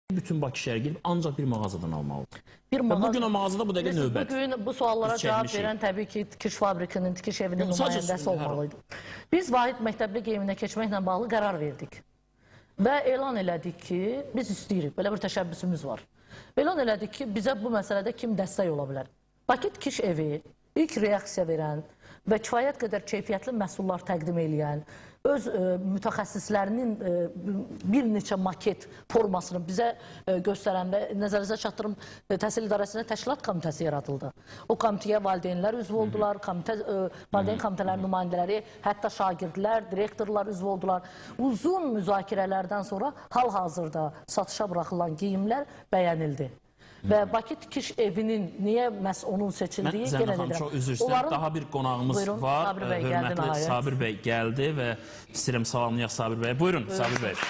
bütün Bakı şəhəri gedib ancaq bir mağazadan almalıdır. Bugün o mağazada bu dəqiqə növbət. Bugün bu suallara cavab verən təbii ki, tikiş fabrikinin, tikiş evinin nümayəndəsi olmalıydı. Biz Vahid məktəbli geyiminə keçməklə bağlı qərar verdik. Və elan elədik ki, biz istəyirik, belə bir təşəbbüsümüz var. Elan elədik ki, bizə bu məsələdə kim dəstək ola bilər? Bakı tikiş evi ilk reaksiya verən və kifayət qədər keyfiyyətli məhsullar təqdim edən, öz mütəxəssislərinin bir neçə maket formasını bizə göstərən və nəzərinizə çatdırım təhsil idarəsində təşkilat komitəsi yaradıldı. O komitəyə valideynlər üzv oldular, valideyn komitələrinin nümayəndələri, hətta şagirdlər, direktorlar üzv oldular. Uzun müzakirələrdən sonra hal-hazırda satışa buraxılan geyimlər bəyənildi. Və Bakı tikiş evinin niyə məhz onun seçildiyi Zəynəb xanım, çox üzr istəyirəm. Daha bir qonağımız var. Hörmətli Sabir bəy gəldi və istəyirəm salamlayaq Sabir bəy. Buyurun Sabir bəy.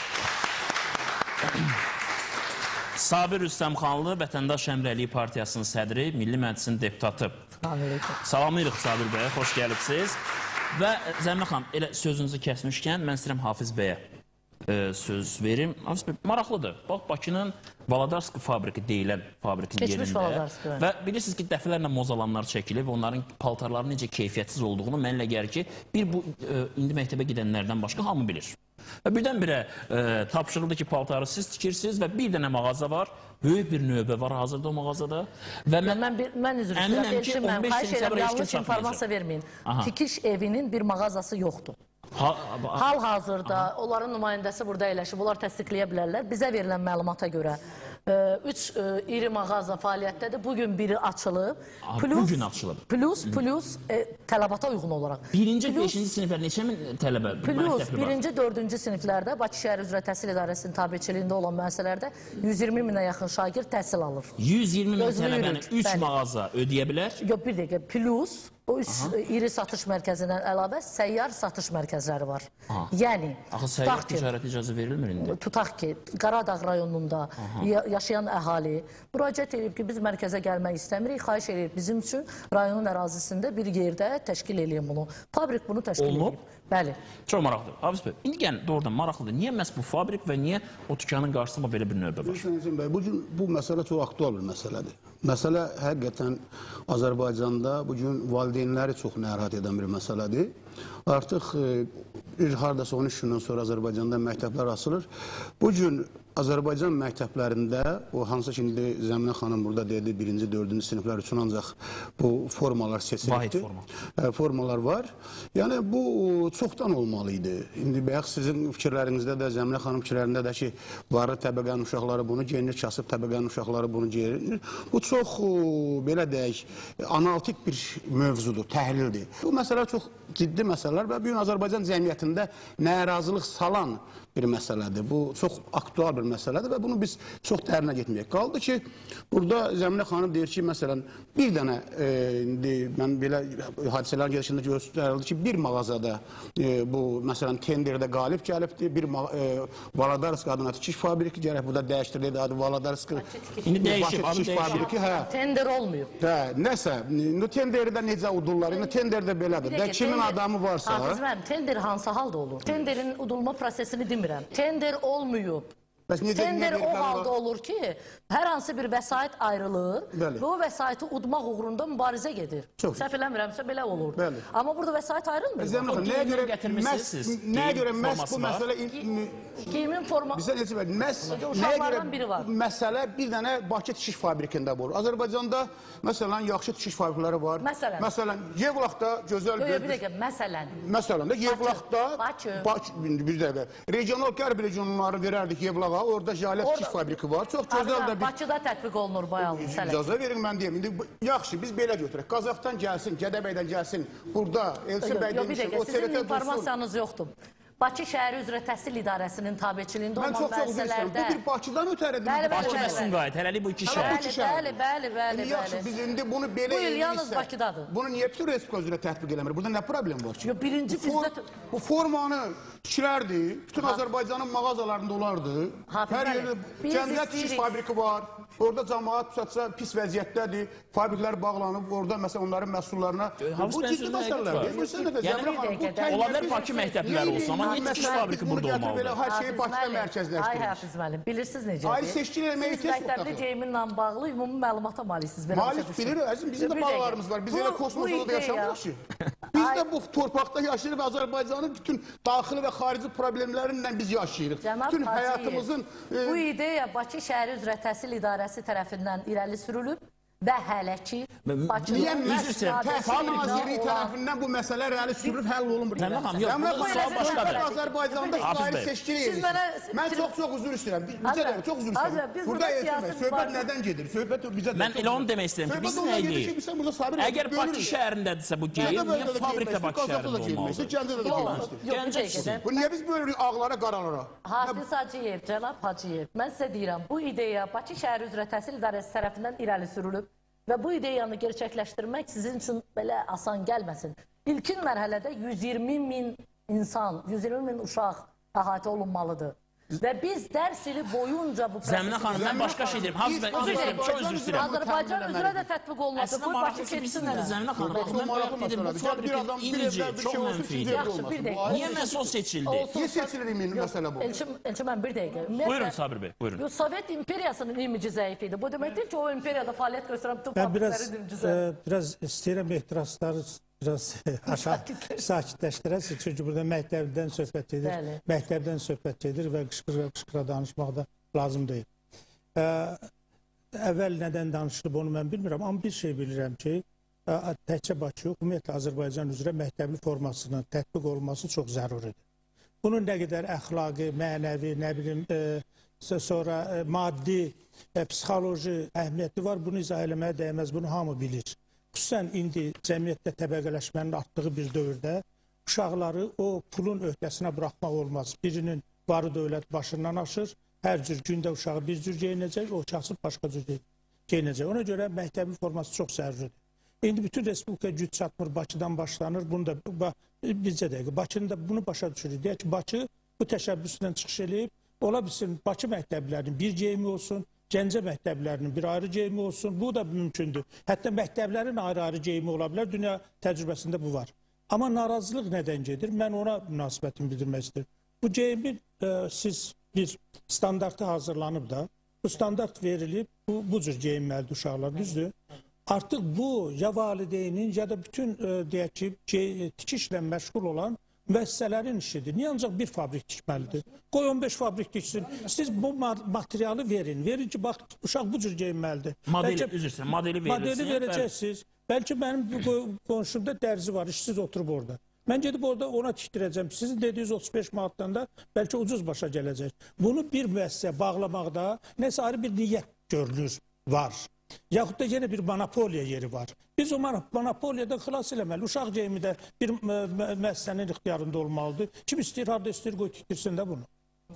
Sabir Rüstəmxanlı, Vətəndaş Həmrəyliyi Partiyasının sədri, Milli Məclisin deputatı. Salamlayırıq Sabir bəyə, xoş gəlibsiniz. Və Zəynəb xanım, elə sözünüzü kəsmişkən, mən istəyirəm Hafiz bəyə söz verim. Maraqlıdır. Bax, Bakının Valadarski fabriki deyilən fabrikin yerində və bilirsiniz ki, dəfələrlə mozalanlar çəkilir və onların paltarların necə keyfiyyətsiz olduğunu mənlə gəlir ki, bu indi məktəbə gedənlərdən başqa hamı bilir. Və birdən-birə tapşırıldı ki, paltarı siz tikirsiniz və bir dənə mağaza var, böyük bir növbə var hazırda o mağazada. Mən üzr istəyirəm, Elçin, xahiş edirəm, yanlış informasiya verməyin. Tikiş evinin bir mağazası yoxdur. Hal-hazırda onların nümayəndəsi burada eləşib, onlar təsdiqləyə bilərlər. Bizə verilən məlumata görə 3 iri mağaza fəaliyyətdədir. Bugün biri açılıb. Bugün açılıb. Plus tələbata uyğun olaraq. 1-ci, 5-ci siniflər neçə min tələbə məktəbli var? Plus 1-ci, 4-cü siniflərdə Bakı şəhəri üzrə təhsil idarəsinin tabiçiliyində olan müəssisələrdə 120 minə yaxın şagird təhsil alır. 120 min tələbəni 3 mağaza ödəyə bilər? Yox, bir dəqiqə. Plus o iri satış mərkəzindən əlavə səyyar satış mərkəzləri var. Yəni, axı səyyar ticarət icazə verilmir indi? Tutaq ki, Qaradağ rayonunda yaşayan əhali müraciət edib ki, biz mərkəzə gəlmək istəmirik, xahiş edib bizim üçün rayonun ərazisində bir yerdə təşkil edin bunu. Fabrik bunu təşkil edib. Bəli. Çox maraqlıdır. Hafiz bəy, indi gəlin doğrudan maraqlıdır. Niyə məhz bu fabrik və niyə o dükkanın qarşısında belə bir növbə var? Bu məsələ çox aktual bir məsələdir. Məsələ həqiqətən Azərbaycanda bugün valideynləri çox narahat edən bir məsələdir. Artıq hardasa 13 gündən sonra Azərbaycanda məktəblər açılır. Bugün Azərbaycan məktəblərində, o hansı ki, indi Zəminə xanım burada dedi, 1-ci, 4-cü siniflər üçün ancaq bu formalar seçilibdir. Formalar var. Yəni, bu çoxdan olmalıydı. İndi bayaq sizin fikirlərinizdə də, Zəminə xanım fikirlərində də ki, varlı təbəqənin uşaqları bunu geyinir, kasıb təbəqənin uşaqları bunu geyinir. Bu çox, belə deyək, analitik bir mövzudur, təhlildir. Bu məsələ çox ciddi məsələlər və bugün Azərbaycan cəmiyyətində narazılıq salan bir məsələdir. Bu çox aktual bir məsələdir və bunu biz çox dərinə getməyək. Qaldı ki, burada Zəminə xanım deyir ki, məsələn, bir dənə, mən belə hadisələrin gedişində göstərildi ki, bir mağazada bu, məsələn, tenderdə qalib gəlibdir, bir Valadarski adına tikiş fabriki gərək burada dəyişdirildi, adı Valadarski tikiş fabriki. Tender olmuyor. Nəsə, tenderdə necə udurlar, tenderdə belədir. Kimin adamı varsa... Hafiz müəllim, tender hansı halda olur? Tenderin udulma prosesini demirəm. Tender olmuyor. Tender o halda olur ki, hər hansı bir vəsait ayrılır və o vəsaiti udmaq uğrunda mübarizə gedir. Səhv eləmirəmsə belə olur. Amma burada vəsait ayrılmır. Nəyə görə məhz bu məsələ... Geyimin forması... Uşaqlardan biri var. Məsələ bir dənə Bakı tikiş fabrikində olur. Azərbaycanda, məsələn, yaxşı tikiş fabrikləri var. Məsələn, Yevlaxda gözəl... Bir dəqiqə, məsələn. Məsələn də, Yevlaxda... Regional qərb regionları verərdik Yevlağa. Orada jalət tikiş fabriki var. Çox gözəl də bir... Bakıda tətbiq olunur bayağı. İcazə verin, mən deyim. Yaxşı, biz belə götürək. Qazaxdan gəlsin, Gədəbəydən gəlsin. Burada Elçin bəy demişim. Bir dəqiqə, sizin informasiyanız yoxdur. Bakı şəhəri üzrə təhsil idarəsinin tabiçiliyində olan müəssisələrdə... Bu bir Bakıdan ötəridir. Bakı və Sumqayıt, hələlik bu iki şəhər. Bəli. Yaxşı, biz indi bunu belə bu il yalnız Bakıdadır. Bunu niyə bütün respublika üzrə tətbiq eləmir? Burada nə problem var ki? Birinci bizdə... Bu formanı tikirərdi, bütün Azərbaycanın mağazalarında olardı. Hər yerdə cəmiyyət tikiş fabriki var. Orada cəmaat pis vəziyyətdədir. Fabriklər bağlanıb, orada məsələn onların məhsullarına... Bu ciddi məsələlərdir. Ola bilər Bakı məktəbləri olsa, amma niyə tikiş fabriki burada olmalıdır? Hər şeyi Bakıda Ay mərkəzləşdiririk. Həfiz müəllim, bilirsiniz necədir? Ayrı seçkin eləməyə Siz ehtiyac məktəbli yoxdur. geyiminlə bağlı ümumi məlumata maliksiniz. belə Malik başa bilir, düşün. əzim, bizim də Bir bağlarımız var. Biz dəqiqə. elə kosmosda da yaşamırıq ki. Biz də bu torpaqda yaşayırıq və Azərbaycanın bütün daxili və xarici problemlərindən biz yaşayırıq. Cənab Bütün Hacıyev, həyatımızın... bu ideya Bakı şəhəri üzrə təhsil idarəsi tərəfindən irəli sürülüb və hələ ki Bakı Niyə istəyirəm, Təhsil Nazirliyi tərəfindən bu məsələ irəli sürülüb, həll olunmur? Cənab xanım, yox, bu sual başqadır. Azərbaycanda ayrı seçkin edirsiniz. Mən çox uzun istəyirəm. Bizə də çox uzun istəyirəm. Burada söhbət nədən gedir? Söhbət bizə də... Mən elə onu demək istəyirəm ki, biz nəyi? Əgər Bakı şəhərindədirsə bu geyim, niyə fabrikdə Bakı şəhərində olmalıdır? Gəncədə də geyilməzdir. Bu niyə biz böyle ağlara, qaralara? Hafiz Hacıyev, Cənab Hacıyev, mən sizə deyirəm, bu ideya Bakı şəhəri üzrə təhsil idarəsi tərəfindən irəli sürülüb və bu ideyanı gerçəkləşdirmək sizin üçün belə asan gəlməsin. İlkin mərhələdə 120 min insan, 120 min uşaq əhatə olunmalıdır. Və biz dərs ili boyunca bu prosesi... Zəminə xanım, mən başqa şey deyim. Hafız bəy, çox üzr istəyirəm. Azərbaycan üzrə də tətbiq olunmadı. Əslində maraqlısı bilsinlər Zəminə xanım. Mən bayaq dedim, bu fabrikin imici çox mənfidir. Yaxşı, bir dəqiqə. Niyə məhz o seçildi? Niyə seçilir məsələ bu? Elçin, mən bir dəqiqə. Buyurun Sabir bəy, buyurun. Sovet imperiyasının imici zəif idi. Bu deməkdir ki, o imperiyada fəaliyyət göstərən bütün fabriklərin imici zəif. Biraz istəyirəm ehtirasları biraz aşağı sakitləşdirəsiz. Çünki burada məktəbdən söhbət edir. Məktəbdən söhbət edir və qışqıra danışmaq da lazım deyil. Əvvəl nədən danışılıb onu mən bilmirəm. Amma bir şey bilirəm ki, təkcə Bakı yox, ümumiyyətlə Azərbaycan üzrə məktəbli formasının tətbiq olması çox zəruridir. Bunun nə qədər əxlaqi, mənəvi, nə bilim, sonra maddi, psixoloji əhəmiyyəti var. Bunu izah eləməyə dəyməz, bunu hamı bilir. Xüsusən indi cəmiyyətdə təbəqələşmənin artdığı bir dövrdə uşaqları o pulun öhdəsinə buraxmaq olmaz. Birinin varı dövlət başından aşır, hər cür gündə uşağı bir cür geyinəcək, o uşaqsız başqa cür geyinəcək. Ona görə məktəbli forması çox zəruridir. İndi bütün respublika güc çatmır, Bakıdan başlanır. Bunu da bizcə dəqiq, Bakının da bunu başa düşürük. Deyək ki, Bakı bu təşəbbüsdən çıxış edib, ola bilsin Bakı məktəblərinin bir geyimi olsun, Gəncə məktəblərinin bir ayrı geyimi olsun, bu da mümkündür. Hətta məktəblərin ayrı-ayrı geyimi ola bilər, dünya təcrübəsində bu var. Amma narazılıq nədən gedir? Mən ona münasibətimi bildirmək istəyirəm. Bu geyimin siz bir standartı hazırlanıb da, bu standart verilib, bu cür geyinməlidir uşaqlar, düzdür? Artıq bu ya valideynin ya da bütün deyək ki, tikişlə məşğul olan müəssisələrin işidir. Niyə ancaq bir fabrik tikməlidir? Qoy 15 fabrik tiksin. Siz bu materialı verin. Verin ki, bax, uşaq bu cür geyinməlidir. Modeli, üzrsən, modeli verirsin. Modeli verəcəksiniz. Bəlkə mənim qonşumda dərzi var, işsiz oturub orada. Mən gedib orada ona tikdirəcəm. Sizin dediyiniz 35 manatdan da bəlkə ucuz başa gələcək. Bunu bir müəssisəyə bağlamaqda nəsə ayrı bir niyyət görünür, var. Yaxud da yenə bir monopoliya yeri var. Biz o monopoliyadan xilas eləməli. Uşaq geyimi də bir müəssisənin ixtiyarında olmalıdır. Kim istəyir, harada istəyir, qoy tikdirsin də bunu.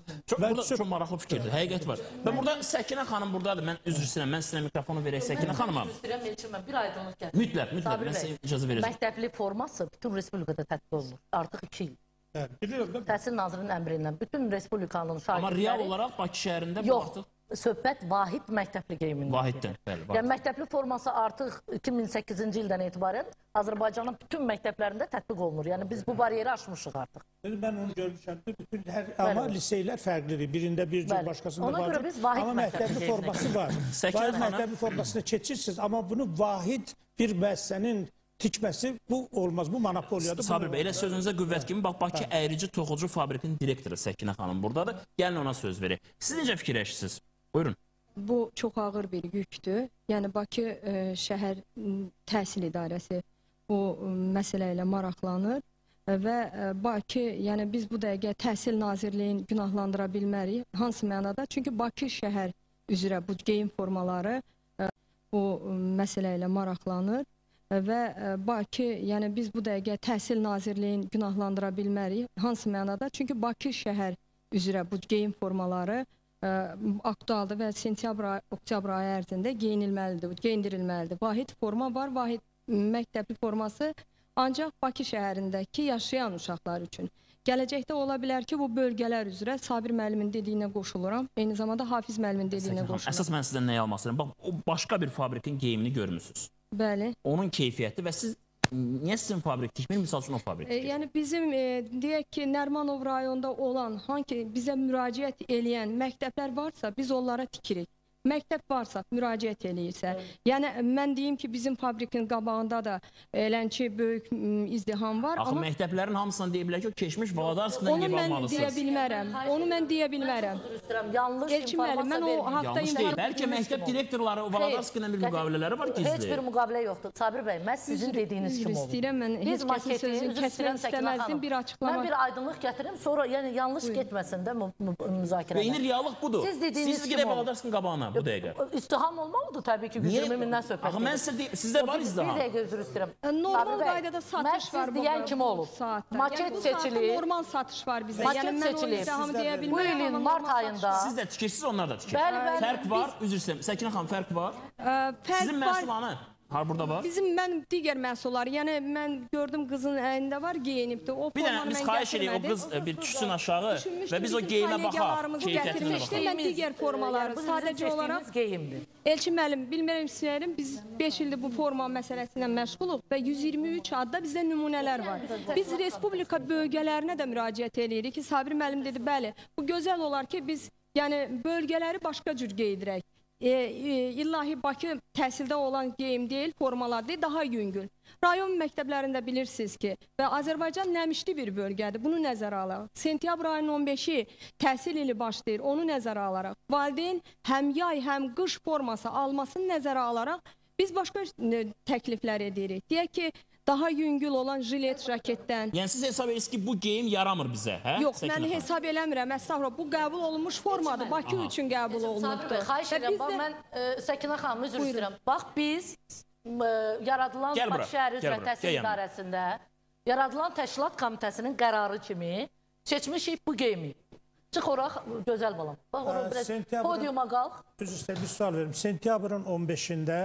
Çox maraqlı fikirdir, həqiqət var. Və burada Səkinə xanım buradadır. Mən üzr istəyirəm, mən sizə mikrofonu verək Səkinə xanıma. Üzr istəyirəm, Elçin, mən bir aydınlıq gətirəm. Mütləq, mən sizə icazə verəcəm. Məktəbli forması bütün respublikada tətbiq olunur. Artıq 2 il. Təhsil Nazirinin əmri ilə bütün respublikanın şagirdləri... Amma real olaraq Bakı şəhərində bu artıq... Söhbət vahid məktəbli geyimindən. Vahiddən, bəli. Yəni, məktəbli forması artıq 2008-ci ildən etibarən Azərbaycanın bütün məktəblərində tətbiq olunur. Yəni, biz bu bariyeri aşmışıq artıq. Mən onu görmüşəm ki, amma liseylər fərqlidir. Birində bir cür, başqasında var. Ona görə biz vahid məktəbli forması var. Vahid məktəbli formasına keçirsiniz, amma bunu vahid bir müəssisənin tikməsi bu olmaz, bu monopoliyadır. Sabir bəy, elə sözünüzə qüvvət kimi, bax, Bakı Əyrici Toxucu Fabrikinin direktoru Səkinə xanım buradadır. Gəlin ona söz verək. Siz necə fikirləşirsiniz? Buyurun. Bu çox ağır bir yükdür. Yəni, Bakı şəhər təhsil idarəsi bu məsələ ilə maraqlanır və Bakı, yəni biz bu dəqiqə Təhsil Nazirliyini günahlandıra bilmərik. Hansı mənada? Çünki Bakı şəhər üzrə bu geyim formaları bu məsələ ilə maraqlanır və Bakı, yəni biz bu dəqiqə Təhsil Nazirliyini günahlandıra bilmərik. Hansı mənada? Çünki Bakı şəhər üzrə bu geyim formaları aktualdır və sentyabr ayı ərzində geyindirilməlidir. Vahid forma var, vahid məktəbli forması ancaq Bakı şəhərindəki yaşayan uşaqlar üçün. Gələcəkdə ola bilər ki, bu bölgələr üzrə Sabir müəllimin dediyinə qoşuluram, eyni zamanda Hafiz müəllimin dediyinə qoşuluram. Əsas mən sizdən nəyə almaq istəyirəm? Bax, o başqa bir fabrikin geyimini görmüsünüz. Bəli. Onun keyfiyyəti və siz niyə sizin fabrik tikmir, misal üçün o fabrik tikir? Yəni bizim deyək ki, Nərimanov rayonunda olan, hangi bizə müraciət eləyən məktəblər varsa, biz onlara tikirik. Məktəb varsa, müraciət eləyirsə. Yəni, mən deyim ki, bizim fabrikin qabağında da elənki böyük izdiham var. Axı, məktəblərin hamısından deyə bilər ki, o keçmiş Valadarskıdan ev almalısınız. Onu mən deyə bilmərəm. Onu mən deyə bilmərəm. Yanlış informasiya verilmir. Yanlış deyil. Bəlkə məktəb direktorları Valadarskı ilə bir müqavilələri var gizli. Heç bir müqavilə yoxdur. Sabir bəy, mən sizin dediyiniz kimi olun. İstəyirəm, mən heç kəsin sözünü kəsmək istəməzdim, bir açıqlama. Mən bir aydınlıq gətirim, sonra yəni yanlış getməsin də müzakirədə. Və indi realıq budur. Siz gedək Valadarskının qabağına bu dəqiqə. İzdiham olmalıdır təbii ki, 120 mindən söhbət. Axı, mən sizdə var izdiham. Bir dəqiqə üzr istəyirəm. Normal qaydada satış var bu deyən kimi olub. Maket seçilir. Normal satış var bizdə. Maket seçilir. Bu ilin mart ayında. Siz də tikirsiniz, onlar da tikir. Bəli. Fərq var, üzr istəyirəm. Səkinə xanım, fərq var. Sizin məhsullanı burada var? Mən digər məhsullar, yəni mən gördüm qızın əlində var, geyinibdir. Bir dənə biz xahiş edirik, o qız bir düşsün aşağı və biz o geyimə baxaq, keyfiyyətinə baxaq. Mən digər formaları sadəcə olaraq Elçin müəllim, bilmirəm istəyirəm, biz 5 ildir bu forma məsələsindən məşğuluq və 123 adda bizdə nümunələr var. Biz Respublika bölgələrinə də müraciət edirik ki, Sabir müəllim dedi, bəli, bu gözəl olar ki, biz yəni bölgələri başqa cür geydirək. İllahi Bakı təhsildə olan geyim deyil, formalar deyil, daha yüngül. Rayon məktəblərində bilirsiniz ki, və Azərbaycan nəmişli bir bölgədir, bunu nəzərə alaraq. Sentyabr ayının 15-i təhsil ili başlayır, onu nəzərə alaraq. Valideyn həm yay, həm qış forması almasını nəzərə alaraq biz başqa təkliflər edirik. Deyək ki, daha yüngül olan jilet, raketdən. Yəni siz hesab edirsiniz ki, bu geyim yaramır bizə, hə? Yox, mən hesab eləmirəm, əstəğfurullah. Bu qəbul olunmuş formadır, Bakı üçün qəbul olunubdur. Xahiş edirəm, bax, mən Səkinə xanım, üzr istəyirəm. Bax, biz yaradılan Bakı şəhəri üzrə təhsil idarəsində yaradılan təşkilat komitəsinin qərarı kimi seçmişik bu geyimi. Çıx oraq, gözəl balam. Bax, oraq biraz podiuma qalx. Üzr istəyirəm, bir sual verim. Sentyabrın 15-də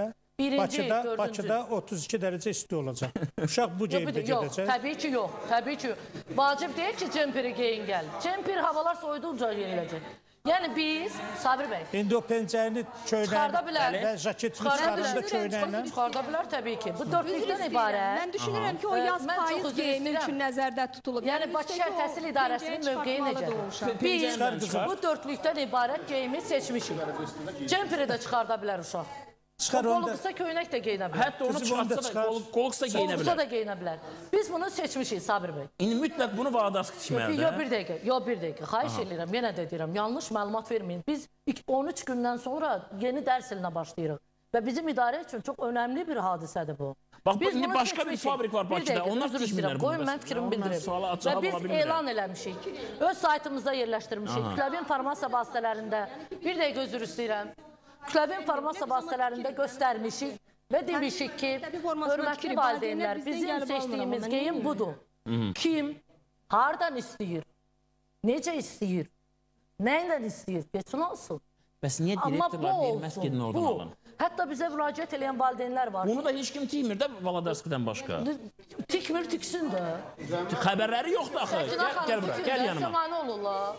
Bakıda 32 dərəcə isti olacaq. Uşaq bu geyimdə gedəcək. Təbii ki, yox. Təbii ki, vacib deyil ki, cemperi geyin gəl. Cemper havalar soyuduqca yeyiləcək. Yəni biz, Sabir bəy, İndi o pencəyini köynəylə və jaketini çıxarında köynəylə çıxarda bilər təbii ki. Bu dörtlükdən ibarət. Mən düşünürəm ki, o yaz payız geyimi üçün nəzərdə tutulub. Yəni Bakı şəhər təhsil idarəsinin mövqeyi necədir? Biz bu dörtlükdən ibarət geyimi seçmişik. Cemperi də çıxarda bilər uşaq. Qolqısa köynək də geyinə bilər. Hətta onu çıxartsa, qolqısa geyinə bilər. Qolqısa da geyinə bilər. Biz bunu seçmişik, Sabir bəy. İndi mütləq bunu Valadarskı tikməlidir. Yox, bir dəqiqə. Xahiş edirəm, yenə də deyirəm, yanlış məlumat verməyin. Biz 13 gündən sonra yeni dərs ilinə başlayırıq. Və bizim idarə üçün çox önəmli bir hadisədir bu. Bax, indi başqa bir fabrik var Bakıda, onlar tikmirlər bunu. Qoyun, mən fikrimi bildirim. Və biz elan eləmişik, öz saytımızda yerləşdirmişik. Kütləvi informasiya vasitələrində, bir dəqiqə üzr istəyirəm. Kütləvi informasiya vasitələrində göstərmişik və demişik ki, hörmətli valideynlər, bizim seçdiyimiz geyim budur. Kim, hardan istəyir, necə istəyir, nə ilə istəyir, geçsin olsun. Bəs niyə direktorlar verməz gedin oradan alın? Hətta bizə müraciət edən valideynlər var. Bunu da heç kim tikmir də Valadarskıdan başqa. Tikmir, tiksin də. Xəbərləri yoxdur axı. Gəl bura, gəl yanıma. Səmani olurlar.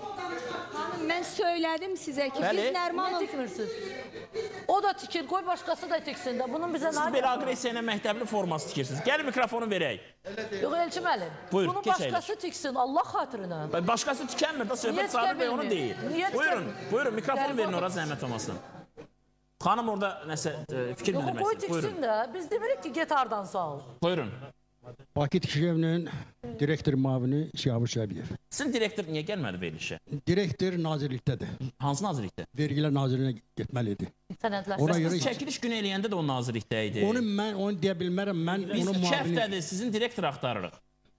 Mən söylədim sizə ki, biz Nərmanov... Niyə tikmirsiniz? O da tikir, qoy başqası da tiksin də. Bunun bizə siz belə agresiya ilə məktəbli forması tikirsiniz. Gəl mikrofonu verək. Yox, Elçin müəllim. Bunu başqası tiksin, Allah xatirinə. Başqası tikənmir də, söhbət Sabir bəy onu deyil. Buyurun, mikrofonu verin ora, zəhmət olmasın. Xanım orada nəsə fikir bildirmək istəyir. Qoy tiksin də, biz demirik ki, get hardan sağ ol. Buyurun. Bakı Tikiş Evinin direktor müavini Şihabur Şəbiyev. Sizin direktor niyə gəlmədi verilişə? Direktor nazirlikdədir. Hansı nazirlikdə? Vergilər nazirinə getməlidir. Siz çəkiliş günü eləyəndə də o nazirlikdə idi. Onu deyə bilmərəm, mən onun müavini... Biz 2 həftədir sizin direktor axtarırıq.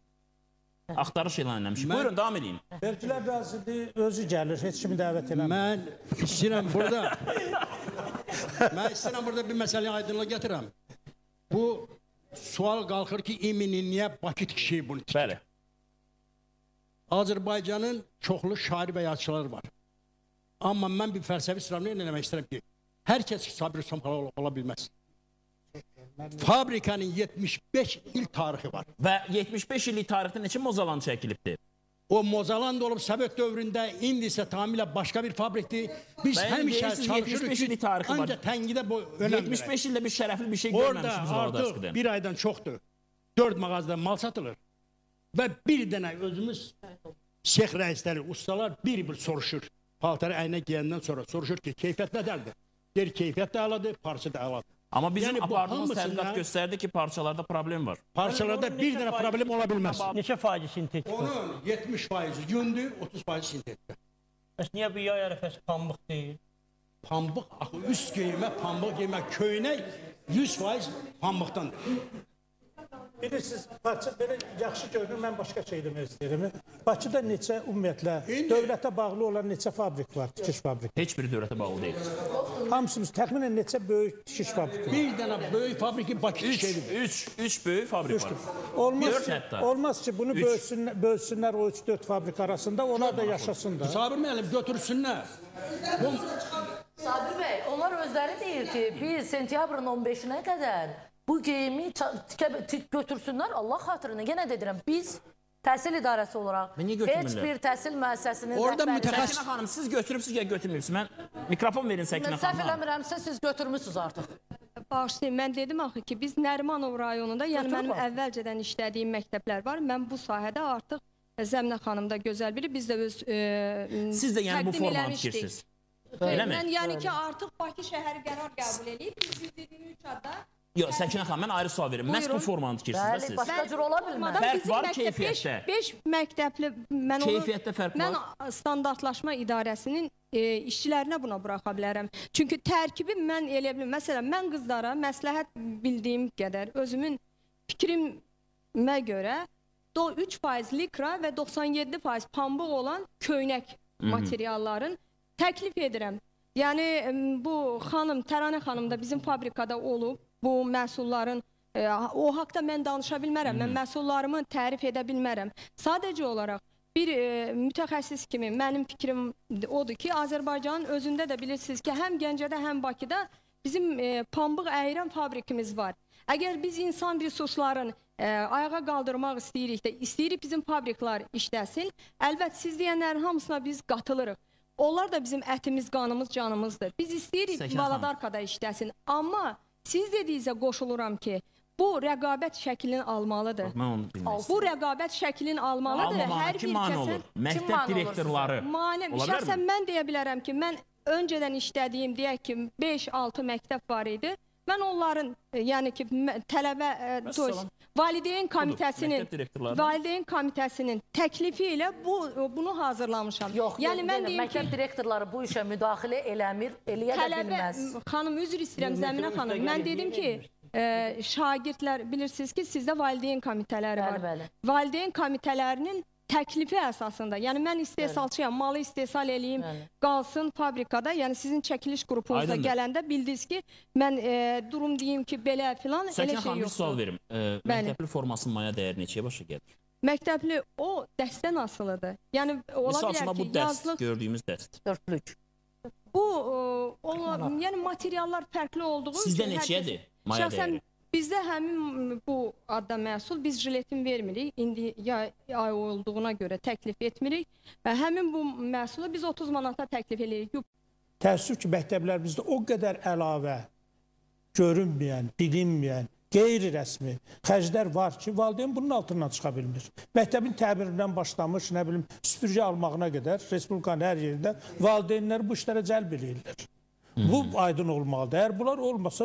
Axtarış elan eləmişik. Buyurun, davam edin. Vergilər nazirliyi özü gəlir, heç kimi dəvət eləmir. Mən istəyirəm burada bir məsələyə aydınlıq gətirəm. Bu sual qalxır ki, iminin niyə Bakı Tikişi bunu tikir? Bəli. Azərbaycanın çoxlu şair və yazıçıları var. Amma mən bir fəlsəfi sıramını eləmək istəyirəm ki, hər kəs Sabir Somxalalı ola bilməz. Fabrikanın 75 il tarixi var. Və 75 illik tarixdə neçə Mozalan çəkilibdir? O Mozalan da olub Sovet dövründə, indi isə tamamilə başqa bir fabrikdir. Biz həmişə çalışırıq ki, ancaq tənqidə bu önəm verək. 75 ildə bir şərəfli bir şey görməmişsiniz Valadarskıdan. Orada artıq bir aydan çoxdur. 4 mağazada mal satılır. Və bir dənə özümüz şeyx rəisləri, ustalar bir soruşur. Paltarı əyninə giyəndən sonra soruşur ki, keyfiyyət nədərdir? Deyir, keyfiyyət də əladır, parça da əladır. Amma bizim apardığımız tədqiqat göstərdi ki, parçalarda problem var. Parçalarda bir dənə problem ola bilməz. Neçə faizi sintetik? Onun 70% yündür, 30% sintetik. Bəs niyə bu yay ərəfəsi pambıq deyil? Pambıq, axı üst geyimə, pambıq geyimə, köynək 100% pambıqdandır. Bilirsiniz, belə yaxşı görünür, mən başqa şey demək istəyirəm. Bakıda neçə ümumiyyətlə dövlətə bağlı olan neçə fabrik var, tikiş fabriki? Heç biri dövlətə bağlı deyil. Hamısımız təxminən neçə böyük tikiş fabriki var? Bir dənə böyük fabriki Bakı tikişidir. Üç böyük fabrik var. Olmaz ki, bunu bölsünlər o 3-4 fabrik arasında, onlar da yaşasın da. Sabir müəllim, götürsünlər. Sabir bəy, onlar özləri deyir ki, biz sentyabrın 15-nə qədər bu geyimi götürsünlər, Allah xatırına. Yenə dedirəm, biz təhsil idarəsi olaraq heç bir təhsil müəssisəsinin Səkinə xanım, siz götürübsünüz ya götürmürsünüz? Mən mikrofon verin Səkinə xanıma. Səhv eləmirəmsə, siz götürmüsünüz artıq. Bağışlayın, mən dedim axı ki, biz Nərimanov rayonunda, yəni mənim əvvəlcədən işlədiyim məktəblər var. Mən bu sahədə artıq Zəminə xanım da gözəl bilir, biz də öz siz də yəni bu formanı tikirsiniz. Mən yəni ki, artıq Bakı şəhəri qərar qəbul edib, biz 123 adda Yox, Səkinə xanım, mən ayrı sual verim. Məhz bu formanı tikirsiniz də siz. Başqa cür ola bilməz. Fərq var keyfiyyətdə. 5 məktəbli, Keyfiyyətdə fərq var. Mən standartlaşma idarəsinin işçilərinə buna buraxa bilərəm. Çünki tərkibi mən eləyə bilməm. Məsələn, mən qızlara məsləhət bildiyim qədər, özümün fikrimə görə 3% likra və 97% pambıq olan köynək materialların təklif edirəm. Yəni, bu xanım, Təranə xanım da bizim fabrikada olub, bu məhsulların, o haqda mən danışa bilmərəm, mən məhsullarımı tərif edə bilmərəm. Sadəcə olaraq bir mütəxəssis kimi mənim fikrim odur ki, Azərbaycanın özündə də bilirsiniz ki, həm Gəncədə, həm Bakıda bizim pambıq əyirən fabrikimiz var. Əgər biz insan resursların ayağa qaldırmaq istəyirik bizim fabriklar işləsin, əlbət siz deyənlərin hamısına biz qatılırıq. Onlar da bizim ətimiz, qanımız, canımızdır. Biz istəyirik Valadarkada işləsin. Amma siz dediyinizə qoşuluram ki, bu rəqabət şəklini almalıdır. Bu rəqabət şəklini almalıdır. Almamalı ki, mani olur. Məktəb direktorları. Şəxsən mən deyə bilərəm ki, mən öncədən işlədiyim, deyək ki, 5-6 məktəb var idi. Mən onların, yəni ki, tələbə, valideyn komitəsinin təklifi ilə bunu hazırlamışam. Yox, məktəb direktorları bu işə müdaxilə eləmir, eləyə də bilməz. Xanım, üzr istəyirəm, Zəminə xanım, mən dedim ki, şagirdlər, bilirsiniz ki, sizdə valideyn komitələri var. Valideyn komitələrinin təklifi əsasında, yəni mən istehsalçıyam, malı istehsal eləyim, qalsın fabrikada, yəni sizin çəkiliş qrupunuzda gələndə bildiniz ki, mən durum deyim ki, belə filan, elə şey yoxdur. Səkinə xanım, bir sual verim. Məktəbli formasının maya dəyəri neçəyə başa gəlir? Məktəbli, o dəstdən asılıdır. Yəni, ola bilər ki, yazlıq... Bu gördüyümüz dəst. Dörtlük. Bu, yəni materiallar fərqli olduğu üçün... Sizdə neçəyədir maya dəyəri? Bizdə həmin bu adda məhsul, biz jiletin vermirik, indi ay olduğuna görə təklif etmirik və həmin bu məhsulu biz 30 manata təklif edirik. Təəssüf ki, məktəblərimizdə o qədər əlavə, görünməyən, bilinməyən, qeyri-rəsmi xərclər var ki, valideyn bunun altından çıxa bilmir. Məktəbin təbirindən başlamış, nə bilim, süpürgə almağına qədər, Respublikanın hər yerində valideynləri bu işlərə cəlb edirlər. Bu aydın olmalıdır. Əgər bunlar olmasa,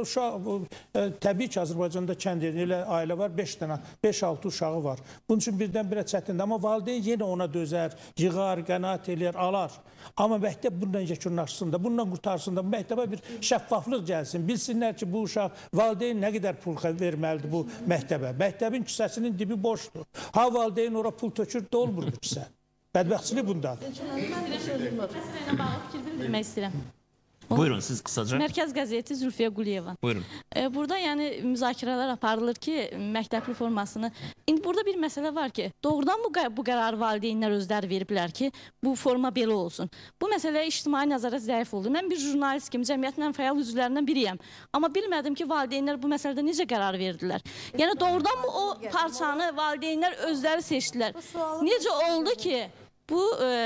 təbii ki, Azərbaycanda kənd yerində elə ailə var, 5-6 uşağı var. Bunun üçün birdən-birə çətindir. Amma valideyn yenə ona dözər, yığar, qənaət eləyər, alar. Amma məktəb bundan yekunlaşsın da, bundan qurtarsın da, məktəbə bir şəffaflıq gəlsin. Bilsinlər ki, bu uşaq, valideyn nə qədər pul verməlidir bu məktəbə. Məktəbin kisəsinin dibi boşdur. Ha, valideyn ora pul tökür, dolmur bu kisə. Bədbəxtçilik bundadır. Mən bir sözüm var. Sizlə bağlı fikir bildirmək istəyirəm. Buyurun, siz qısaca. Mərkəz qəzeti Zülfiyə Quliyeva. Buyurun. Burada yəni müzakirələr aparılır ki, məktəbli formasını... İndi burada bir məsələ var ki, doğrudan bu qərar valideynlər özləri veriblər ki, bu forma belə olsun. Bu məsələ ictimai nəzarət zəif oldu. Mən bir jurnalist kimi cəmiyyətin fəal üzvlərindən biriyəm. Amma bilmədim ki, valideynlər bu məsələdə necə qərar verdilər. Yəni doğrudan mı o parçanı valideynlər özləri seçdilər? Necə oldu ki, bu...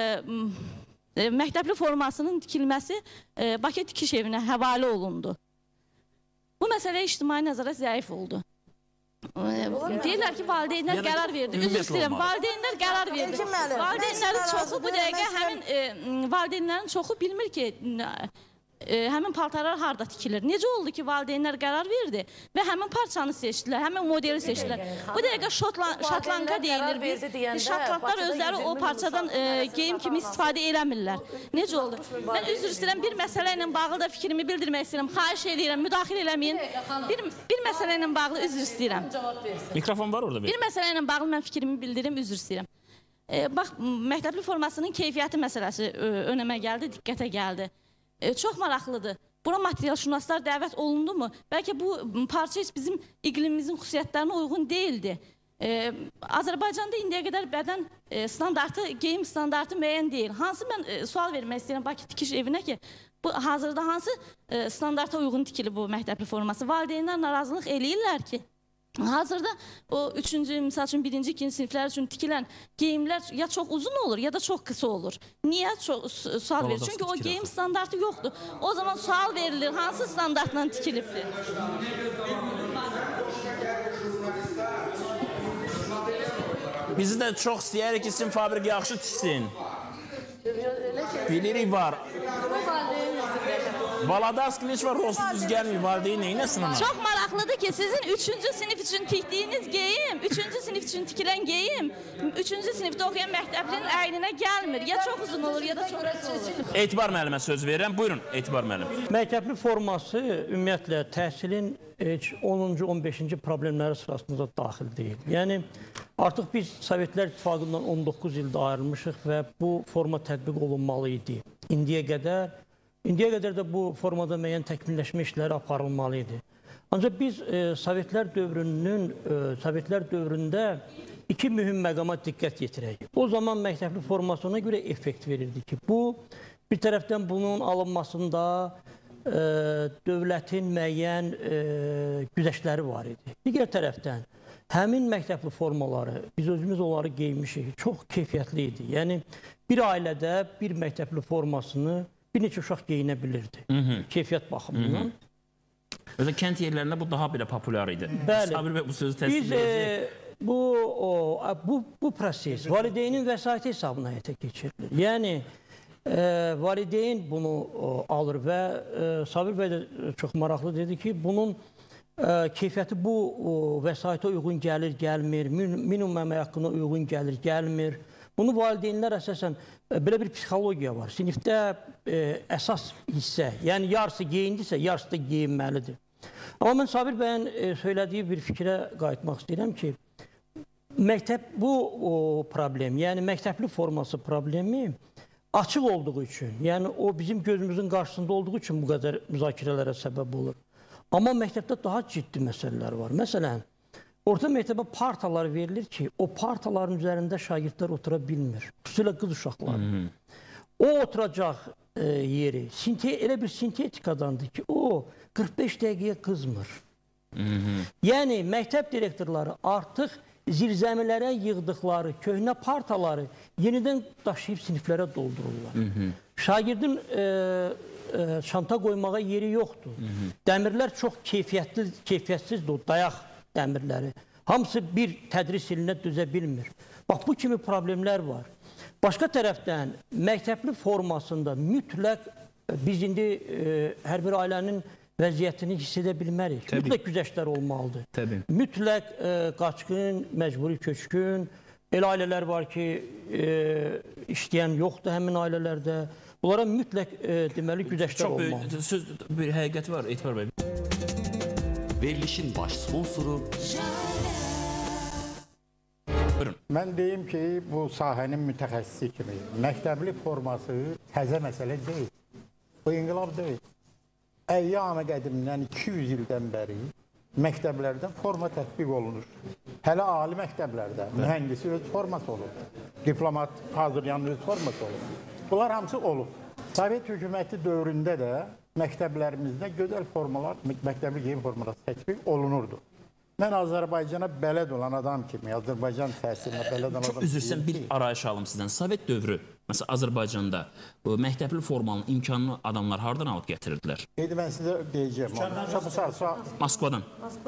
məktəbli formasının tikilməsi Bakı tikiş evinə həvalə olundu. Bu məsələ ictimai nəzarət zəif oldu. deyirlər ki, valideynlər qərar verdi. Üzr istəyirəm, valideynlər qərar verdi. Valideynlərin çoxu bu dəqiqə həmin valideynlərin çoxu bilmir ki, həmin paltarlar harda tikilir. Necə oldu ki, valideynlər qərar verdi və həmin parçanı seçdilər, həmin modeli seçdilər. Bu dəqiqə şotlanka deyilir. Şotlandlar özləri o parçadan geyim kimi istifadə eləmirlər. Necə oldu? Mən üzr istəyirəm, bir məsələ ilə bağlı da fikrimi bildirmək istəyirəm. Xahiş edirəm, müdaxilə eləməyin. Bir məsələ ilə bağlı üzr istəyirəm. Mikrofon var orada. Bir məsələ ilə bağlı mən fikrimi bildirim, üzr istəyirəm. Bax, məktəbli formasının keyfiyyəti məsələsi önəmə gəldi, diqqətə gəldi. Çox maraqlıdır. Bura materialşünaslar dəvət olundu mu? Bəlkə bu parça heç bizim iqlimimizin xüsusiyyətlərinə uyğun deyildi. Azərbaycanda indiyə qədər bədən standartı, geyim standartı müəyyən deyil. Hansı mən sual vermək istəyirəm Bakı tikiş evinə ki, hazırda hansı standarta uyğun tikili bu məktəbli forması? Valideynlər narazılıq eləyirlər ki, hazırda o 3-cü, misal üçün 1-ci, 2-ci siniflər üçün tikilən geyimlər ya çox uzun olur, ya da çox qısa olur. Niyə sual verir? Çünki o geyim standartı yoxdur. O zaman sual verilir, hansı standartla tikilibdir? Bizi də çox istəyərik ki, sizin fabrik yaxşı tiksin. Bilirik var. Valadarskiliç var, rostu düz gəlməyib, valideyn neynəsin ona? Çox maraqlıdır ki, sizin 3-cü sinif üçün tikdiyiniz geyim, 3-cü sinif üçün tikilən geyim, 3-cü sinifdə oxuyan məktəblinin əyninə gəlmir. Ya çox uzun olur, ya da çox qısa olur. Etibar müəllimə söz verirəm. Buyurun, Etibar müəllim. Məktəbli forması ümumiyyətlə təhsilin 10-cu, 15-ci problemləri sırasında daxil deyil. Yəni, artıq biz Sovetlər İttifaqından 19 ildə ayrılmışıq və bu forma tətbiq olunmalı idi. İndiyə qədər də bu formada müəyyən təkmilləşmə işləri aparılmalı idi. Ancaq biz Sovetlər dövründə iki mühüm məqama diqqət yetirək. O zaman məktəbli formasına görə effekt verirdi ki, bu bir tərəfdən bunun alınmasında dövlətin müəyyən güzəştləri var idi. Digər tərəfdən həmin məktəbli formaları, biz özümüz onları geymişik, çox keyfiyyətli idi. Yəni, bir ailədə bir məktəbli formasını bir neçə uşaq geyinə bilirdi, keyfiyyət baxımından. Özə kənd yerlərində bu daha belə populyar idi. Bəli. Sabir bəy bu sözü təsdiq edəcək. Bu proses valideynin vəsaiti hesabına həyata keçirilir. Yəni, valideyn bunu alır və Sabir bəy də çox maraqlı dedi ki, bunun keyfiyyəti bu vəsaitə uyğun gəlir, gəlmir, minimum əmək haqqına uyğun gəlir, gəlmir. Bunu valideynlər əsasən, belə bir psixologiya var. Sinifdə əsas hissə, yəni yarısı geyindirsə, yarısı da geyinməlidir. Amma mən Sabir bəyin söylədiyi bir fikrə qayıtmaq istəyirəm ki, bu problem, yəni məktəbli forması problemi açıq olduğu üçün, yəni o bizim gözümüzün qarşısında olduğu üçün bu qədər müzakirələrə səbəb olur. Amma məktəbdə daha ciddi məsələlər var. Məsələn, orta məktəbə partalar verilir ki, o partaların üzərində şagirdlər otura bilmir. Xüsusilə qız uşaqları. O oturacaq yeri elə bir sintetikadandır ki, o 45 dəqiqəyə qızmır. Yəni, məktəb direktorları artıq zirzəmilərə yığdıqları köhnə partaları yenidən daşıyıb siniflərə doldururlar. Şagirdin çanta qoymağa yeri yoxdur. Dəmirlər çox keyfiyyətsizdir, o dayaq dəmirləri. Hamısı bir tədris ilinə dözə bilmir. Bax, bu kimi problemlər var. Başqa tərəfdən, məktəbli formasında mütləq biz indi hər bir ailənin vəziyyətini hiss edə bilmərik. Mütləq güzəştlər olmalıdır. Mütləq qaçqın, məcburi köçkün, elə ailələr var ki, işləyən yoxdur həmin ailələrdə. Bunlara mütləq deməli güzəştlər olmalıdır. Söz, bir həqiqət var, Etibar bəy. Verilişin baş sponsoru Mən deyim ki, bu sahənin mütəxəssisi kimi məktəbli forması təzə məsələ deyil. Bu inqilab deyil. Əyyam-ı qədimdən 200 ildən bəri məktəblərdə forma tətbiq olunur. Hələ ali məktəblərdə mühəndisi öz forması olur. Diplomat hazırlayan öz forması olur. Bunlar hamısı olub. Sovet hökuməti dövründə də məktəblərimizdə gözəl formalar, məktəbli geyim formaları tətbiq olunurdu. Mən Azərbaycana bələd olan adam kimi, Azərbaycan təhsilinə bələd olan adam Çox üzrsən, bir arayış alım sizdən. Sovet dövrü, məsələn, Azərbaycanda məktəbli formanın imkanlı adamlar hardan alıb gətirirdilər? Mən sizə deyəcəm. Moskvadan.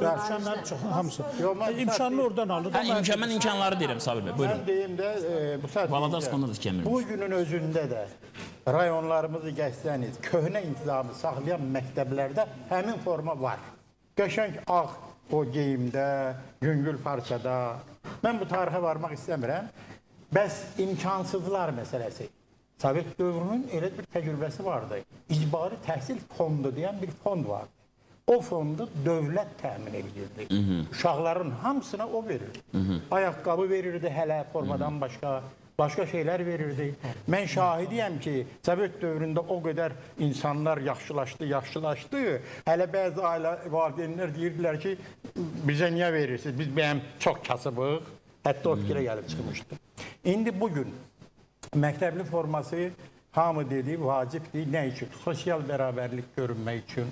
Hamısı. İmkanlı oradan alır. Mən imkanları deyirəm, Sabir bəy. Buyurun. Mən deyim də, bu günün özündə də rayonlarımızı gəzsəniz, köhnə intizamı saxlayan məktəblərdə həmin forma var. Qəşəng ağ o geyimdə, yüngül parçada. Mən bu tarixə varmaq istəmirəm. Bəs imkansızlar məsələsi. Sovet dövrünün elə bir təcrübəsi vardı. İcbari təhsil fondu deyən bir fond vardı. O fondu dövlət təmin edirdi. Uşaqların hamısına o verirdi. Ayaqqabı verirdi hələ formadan başqa şeylər verirdi. Mən şahidiyəm ki, Sovet dövründə o qədər insanlar yaxşılaşdı. Hələ bəzi ailə valideynlər deyirdilər ki, bizə niyə verirsiniz? Biz bəyəm çox kasıbıq. Hətta o fikrə gəlib çıxmışdı. İndi bugün məktəbli forması hamı dedi, vacibdir. Nə üçün? Sosial bərabərlik görünmək üçün,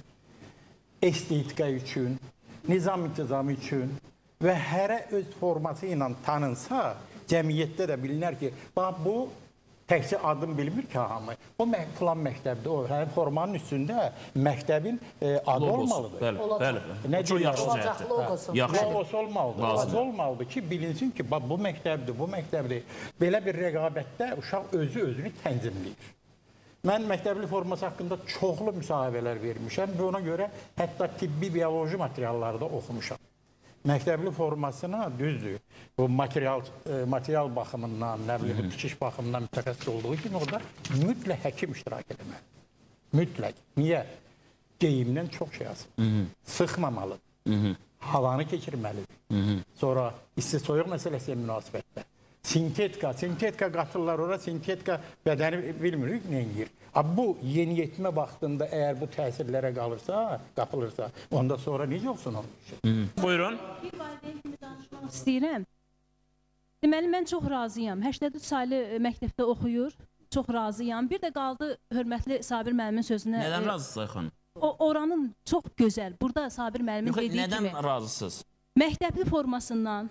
estetika üçün, nizam intizamı üçün və hərə öz forması ilə tanınsa, cəmiyyətdə də bilinər ki, bu təkcə adım bilmir ki, hamı. O plan məktəbdə, o formanın üstündə məktəbin adı olmalıdır. Bəli. Çox yaxşı cəhətdir. Logosu olmalıdır ki, bilinsin ki, bu məktəbdir. Belə bir rəqabətdə uşaq özünü tənzimləyir. Mən məktəbli forması haqqında çoxlu müsahibələr vermişəm və ona görə hətta tibbi bioloji materiallarda oxumuşam. Məktəbli formasına düzdür, bu material baxımından, nə bilim, tikiş baxımından mütəxəssis olduğu kimi orada mütləq həkim iştirak etməli. Mütləq. Niyə? Geyimdən çox şey asılır. Sıxmamalıdır. Havanı keçirməlidir. Sonra isti-soyuq məsələsiyə münasibətdə. Sintetika qatırlar ora, sintetika bədəni bilmirik neyir. Bu yeniyetmə vaxtında əgər bu təsirlərə qapılırsa, ondan sonra necə olsun onun üçün? Buyurun. Bir valideyn kimi danışmaq istəyirəm. Deməli, mən çox razıyam. 83 saylı məktəbdə oxuyur. Çox razıyam. Bir də qaldı hörmətli Sabir müəllimin sözünə. Nədən razısınız xanım? Oranın çox gözəl. Burada Sabir müəllimin dediyi kimi. Nədən razısınız? Məktəbli formasından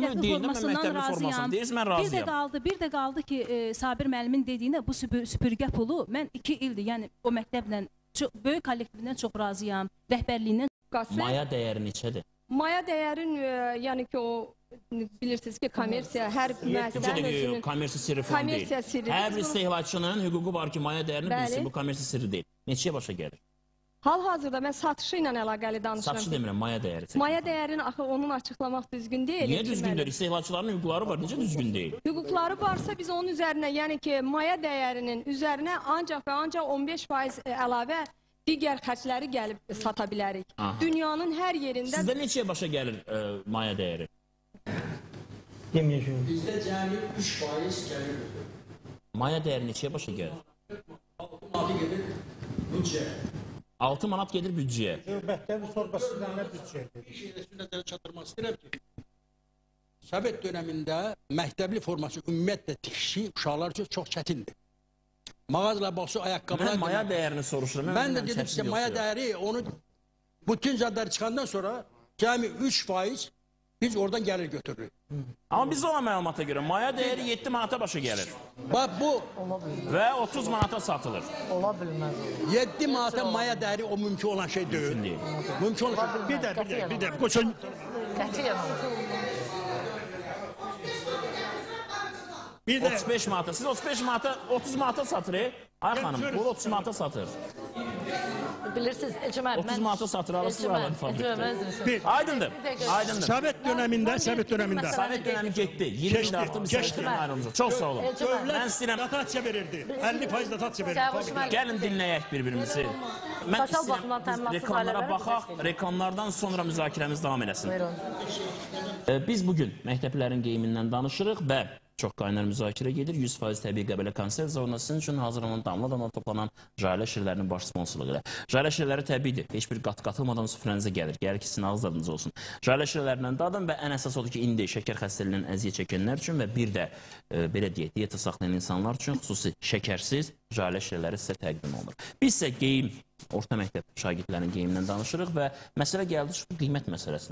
razıyam. Bir də qaldı ki, Sabir müəllimin dediyinə bu süpürgə pulu mən 2 ildir, yəni o məktəblə böyük kollektivindən çox razıyam, rəhbərliyindən. Maya dəyəri neçədir? Maya dəyərin, yəni ki, o bilirsiniz ki, kommersiya hər müəssisənin özünün... Kommersiya sirri falan deyil. Hər bir istehlakçının hüququ var ki, maya dəyərini bilsin, bu kommersiya sirri deyil. Neçəyə başa gəlir? Hal-hazırda mən satışı ilə əlaqəli danışıram. Satışı demirəm, maya dəyəri. Maya dəyərini axı onun açıqlamaq düzgün deyil. Niyə düzgün deyil? İstehlakçıların hüquqları var, necə düzgün deyil? Hüquqları varsa biz onun üzərinə, yəni ki, maya dəyərinin üzərinə ancaq 15% əlavə digər xərcləri gəlib sata bilərik. Dünyanın hər yerində... Sizdə neçəyə başa gəlir maya dəyəri? Deməyəcəyim. Bizdə cəmi 3% gəlir. Maya dəyəri neçəyə başa gəlir? 6 gedir büdcə. 6 manat gedir büdcəyə. Məktəbli formasında nə büdcəyə? Bir şeylə sünnətlərə çatdırmaq istəyirəm ki, Sovet dönəmində məktəbli forması ümumiyyətlə tikişi uşaqlar üçün çox çətindir. Mağazalar baxsı, ayaqqabılar... Mən maya dəyərini soruşuram. Mən də dedim sizə, maya dəyəri onu bütün zadları çıxandan sonra cəmi 3% biz oradan gəlir götürürük. Amma biz olan məlumata görə maya dəyəri 7 manata başa gəlir. Bax bu... Və 30 manata satılır. Ola bilməz. 7 manata maya dəyəri o mümkün olan şey deyil. Mümkün olan şey... Bir də. Qoçun... Qətiyyən. 35 manata. Siz 35 manata, 30 manata satır. Ay xanım, bu 30 manata satır. Bilirsiniz, Ecəmər, 30 manata satır, arası var fabrikdə. Aydındır. Sovet dönəmində. Sovet dönəmi getdi. 20 ildə artıq biz Sovetdən ayrılmışıq. Çox sağ olun. Dövlət dotasiya verirdi. 50% dotasiya verirdi. Gəlin dinləyək bir-birimizi. Mən istəyirəm, reklamlara baxaq, reklamlardan sonra müzakirəmiz davam eləsin. Biz bugün məktəblərin geyimindən danışırıq və çox qaynar müzakirə gedir. 100% təbii Qəbələ konsert zonasının üçün hazırlanan damla toplanan Jale şirlərinin baş sponsorluğu ilə. Jale şirləri təbiidir. Heç bir qatılmadan süfrənizə gəlir. Gəlir ki, sizin ağız dadınız olsun. Jale şirlərindən dadın və ən əsas odur ki, indi şəkər xəstəliyindən əziyyət çəkənlər üçün və bir də belə deyək, diyeta saxlayan insanlar üçün xüsusi şəkərsiz Jale şirləri sizə təqdim olunur. Biz isə geyim, orta məktəb şagirdlərinin geyimindən danışırıq və məsələ gəldi şu qiymət məsələsinə.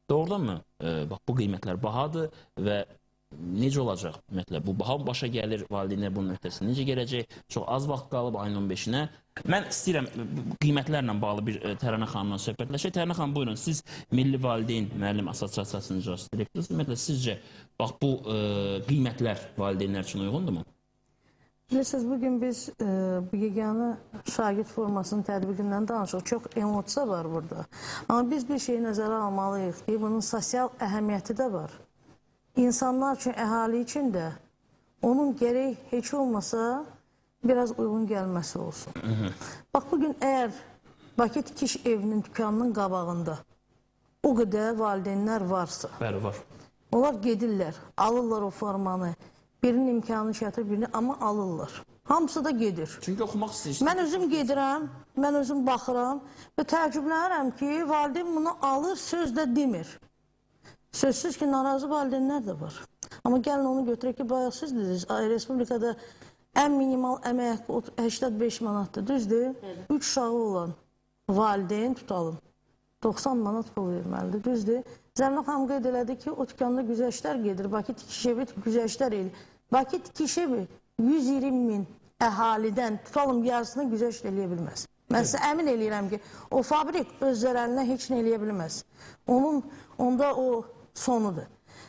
Doğrudanmı? Bax, bu qiymətlər bahadır və necə olacaq? Ümumiyyətlə, bu baha başa gəlir, valideynlər bunun öhdəsində necə gələcək? Çox az vaxt qalıb ayın 15-nə. Mən istəyirəm qiymətlərlə bağlı bir Təranə xanımla söhbətləşək. Təranə xanım, buyurun, siz Milli Valideyn Müəllim Assosiasiyasının icraçı direktorsunuz. Ümumiyyətlə, sizcə bax, bu qiymətlər valideynlər üçün uyğundurmu? Bilirsiniz, bugün biz bu yeganə şagird formasının tətbiqindən danışıq. Çox emosiya var burada. Amma biz bir şeyi nəzərə almalıyıq ki, bunun sosial əhəmiyyəti də var. İnsanlar üçün, əhali üçün də onun gərək heç olmasa biraz uyğun gəlməsi olsun. Bax, bugün əgər Bakı tikiş evinin dükkanının qabağında o qədər valideynlər varsa, bəli, var. Onlar gedirlər, alırlar o formanı, birinin imkanı çatır, birini, amma alırlar. Hamısı da gedir. Çünki oxumaq istəyir. Mən özüm gedirəm, mən özüm baxıram və təəccüblənirəm ki, valideyn bunu alır, söz də demir. Sözsüz ki, narazı valideynlər də var. Amma gəlin onu götürək ki, bayaq siz dediniz, Respublikada ən minimal əmək haqqı 85 manatdır, düzdür? 3 uşağı olan valideyn tutalım, 90 manat pul verməlidir, düzdür? Zəminə xanım qeyd elədi ki, o dükanda güzəştlər gedir, Bakı tikiş evi güzəştlər edir. Bakı tikiş evi 120 min əhalidən tutalım yarısını güzəşt eləyə bilməz. Mən sizə əmin eləyirəm ki, o fabrik öz zərərinə heç nə eləyə bilməz. Onda o sonudur.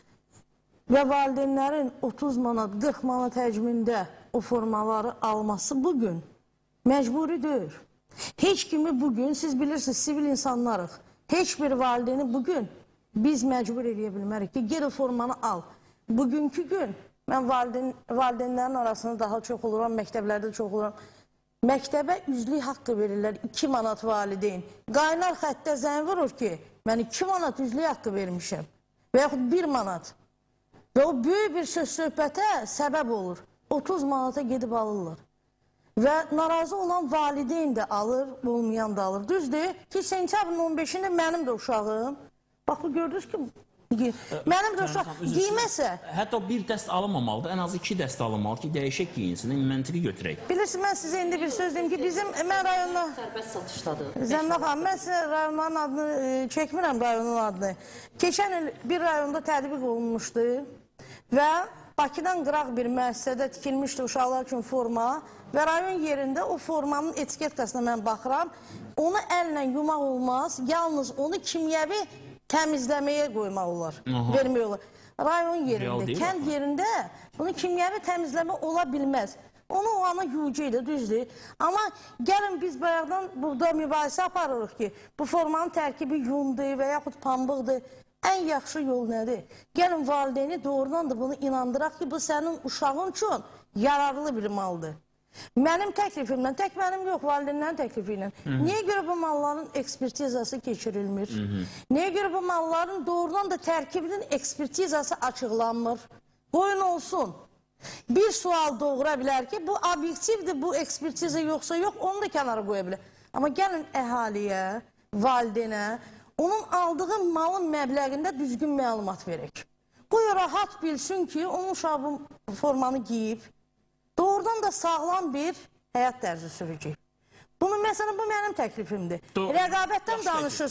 Və valideynlərin 30 manat, 40 manat həcmində o formaları alması bugün məcburi deyil. Heç kimi bugün, siz bilirsiniz, sivil insanlarıq. Heç bir valideyni bugün biz məcbur eləyə bilmərik ki, geri formanı al. Bugünkü gün, mən valideynlərin arasında daha çox oluram, məktəblərdə çox oluram. Məktəbə üzlük haqqı verirlər 2 manat valideyn. Qaynar xəttə zəng vurur ki, mən 2 manat üzlük haqqı vermişəm və yaxud 1 manat. Və o böyük bir söz-söhbətə səbəb olur. 30 manata gedib alırlar. Və narazı olan valideyn də alır, olmayan da alır. Düzdür ki, sentyabrın 15-ində mənim də uşağım, bax, gördünüz ki, mənim də uşaq giyməsə... Hətta bir dəst alınmamalıdır, ən az 2 dəst alınmalıdır ki, dəyişək giyinsin, məntiqi götürək. Bilirsiniz, mən sizə indi bir söz deyim ki, mən rayonda... Sərbəst satışdadır. Zəminə xanım, mən sizə rayonların adını çəkmirəm, rayonun adını. Keçən il bir rayonda tətbiq olunmuşdu və Bakıdan qıraq bir müəssisədə tikilmişdi uşaqlar üçün forma və rayon yerində o formanın etiketkasına mən baxıram. Onu əllə yumaq olmaz, yalnız onu kimyəvi təmizləməyə qoymaq olar, vermək olar. Rayon yerində, kənd yerində bunu kimyəvi təmizləmə ola bilməz. Onu o ana yuyucuydu, düzdür. Amma gəlin biz bayaqdan burada mübahisə aparırıq ki, bu formanın tərkibi yundur və yaxud pambıqdır. Ən yaxşı yol nədir? Gəlin valideyni doğrudan da bunu inandıraq ki, bu sənin uşağın üçün yararlı bir maldır. Mənim təklifimlə, tək mənim yox, valideynlərin təklifi ilə. Niyə görə bu malların ekspertizası keçirilmir? Niyə görə bu malların doğrudan da tərkibinin ekspertizası açıqlanmır? Qoyun olsun. Bir sual doğura bilər ki, bu obyektivdir, bu ekspertiza yoxsa yox, onu da kənara qoya bilər. Amma gəlin əhaliyə, valideynə, onun aldığı malın məbləğində düzgün məlumat verək. Qoy rahat bilsin ki, onun uşağı bu formanı giyib, doğrudan da sağlam bir həyat tərzi sürəcək. Bunu, məsələn, bu mənim təklifimdir. Rəqabətdən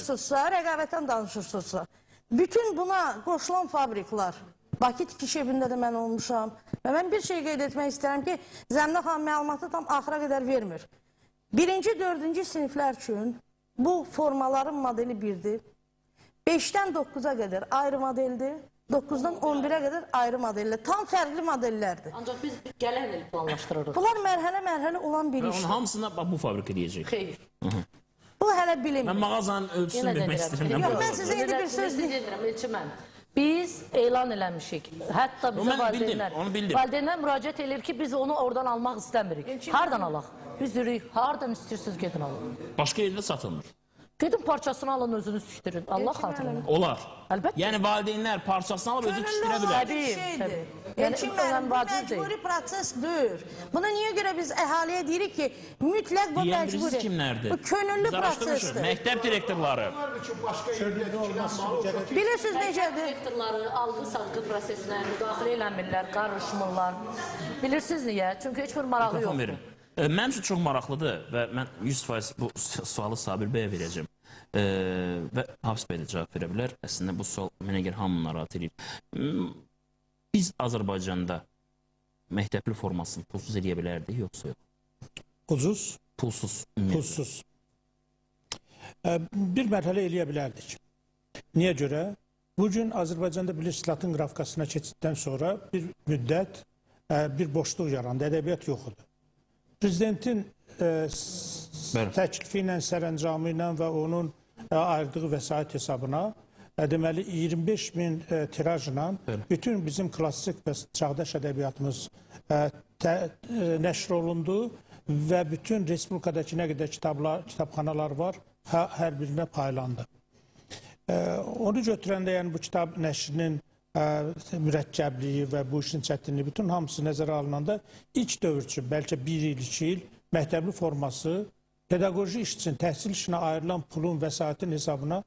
danışırsınızsa, bütün buna qoşulan fabriklar, Bakı tikiş evində də mən olmuşam və mən bir şey qeyd etmək istəyirəm ki, Zəminə xanım məlumatı tam axıra qədər vermir. 1-ci, 4-cü siniflər üçün bu formaların modeli 1-dir. 5-dən 9-a qədər ayrı modeldir. 9-dan 11-ə qədər ayrı modellər. Tam fərqli modellərdir. Ancaq biz gələn il planlaşdırırıq. Bunlar mərhələ-mərhələ olan bir işdir. Onun hamısına bu fabrika deyəcək. Xeyr. Bu hələ bilinmir. Mən mağazanın ölçüsünü bilmək istəyirəm. Yox, mən sizə indi bir söz deyirəm. Biz elan eləmişik. Hətta bizə valideynlər müraciət edir ki, biz onu oradan almaq istəmirik. Hardan alaq? Biz deyirik, hardan istəyirsiniz gedin alın. Başqa yerdə satılmır. Gedin parçasını alın, özünüz tikdirin. Allah xatirinə. Olar. Əlbəttə. Yəni valideynlər parçasını alıb özü tikdirə bilər. Təbii. Yəni məcburi proses deyil. Buna niyə görə biz əhaliyə deyirik ki, mütləq bu məcburi. Deyən kimlərdir? Bu könüllü prosesdir. Məktəb direktorları. Bilirsiniz necədir? Direktorları alqı-satqı prosesinə müdaxilə eləmirlər, qarışmırlar. Bilirsiniz niyə? Çünki heç bir marağı yoxdur. Mənim üçün çox maraqlıdır və mən 100% bu sualı Sabir bəyə verəcəm. Və Hafız bəy də cavab verə bilər. Əslində bu sual mənə görə hamını narahat edir. Biz Azərbaycanda məktəbli formasını pulsuz edə bilərdik, yoxsa yox? Ucuz? Pulsuz. Pulsuz. Bir mərhələ eləyə bilərdik. Niyə görə? Bugün Azərbaycanda bilirsiniz, Latin qrafikasına keçiddən sonra bir müddət bir boşluq yarandı, ədəbiyyat yoxudur. Prezidentin təklifi ilə, sərəncamı ilə və onun ayırdığı vəsait hesabına deməli 25.000 tirajla bütün bizim klassik və çağdaş ədəbiyyatımız nəşr olundu və bütün respublikadakı nə qədər kitabxanalar var, hər birinə paylandı. Onu götürəndə, yəni bu kitab nəşrinin mürəkkəbliyi və bu işin çətinliyi, bütün hamısı nəzərə alınanda ilk dövr üçün, bəlkə 1 il, 2 il məktəbli forması pedaqoji iş üçün, təhsil işinə ayrılan pulun, vəsaitin hesabına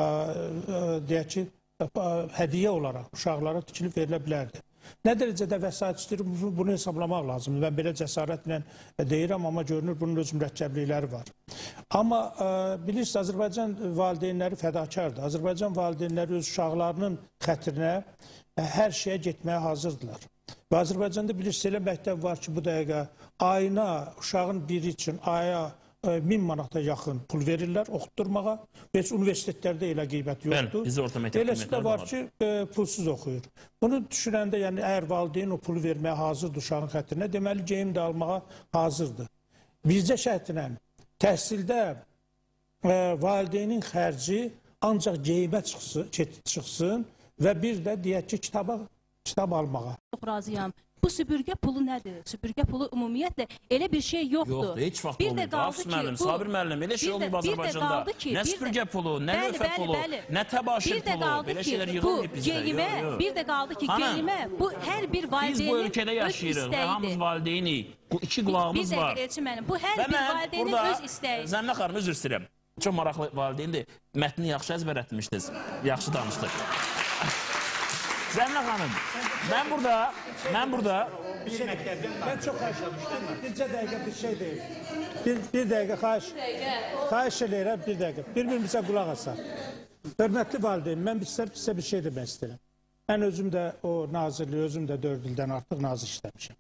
deyək ki, hədiyyə olaraq uşaqlara tikilib verilə bilərdi. Nə dərəcədə vəsait istəyir, bunu hesablamaq lazımdır. Mən belə cəsarətlə deyirəm, amma görünür bunun öz mürəkkəblikləri var. Amma bilirsiniz, Azərbaycan valideynləri fədakardır. Azərbaycan valideynləri öz uşaqlarının xətrinə hər şeyə getməyə hazırdılar. Və Azərbaycanda bilirsiniz, elə məktəb var ki, bu dəqiqə ayına uşağın biri üçün aya 1000 manata yaxın pul verirlər oxutturmağa. Heç universitetlərdə elə qiymət yoxdur. Eləsi də var ki, pulsuz oxuyur. Bunu düşünəndə, yəni əgər valideyn o pulu verməyə hazırdır uşağın xətrinə, deməli geyim də almağa hazırdır. Bizcə şərtinə təhsildə valideynin xərci ancaq geyimə çıxsın və bir də deyək ki, kitab almağa. Çox razıyam. Bu süpürgə pulu nədir? Süpürgə pulu ümumiyyətlə elə bir şey yoxdur. Yoxdur, heç vaxt olmayıb. Hafız müəllim, Sabir müəllim, elə şey olmayıb Azərbaycanda. Nə süpürgə pulu, nə lövhə pulu, nə təbaşir pulu, belə şeylər yığılmayıb bizdə. Bir də qaldı ki, geyimə bu hər bir valideynin biz bu ölkədə yaşayırıq və hamımız valideynik. Bu iki qulağımız var. Bu hər bir valideynin öz istəyi. Zəminə xanım, üzr istəyirəm. Çox maraqlı valideyndir. Mətni yaxşı əzbərətmişdiniz. Yaxşı danışdıq. Zəminə xanım, mən burada mən çox xahiş etmişdim. Bircə dəqiqə bir şey deyil. Bir dəqiqə xahiş eləyirəm, bir dəqiqə. Bir-birimizə qulaq asaq. Hörmətli valideyn, mən sizə bir şey demək istəyirəm. Mən özüm də o nazirliyi, özüm də 4 ildən artıq nazir işləmişim.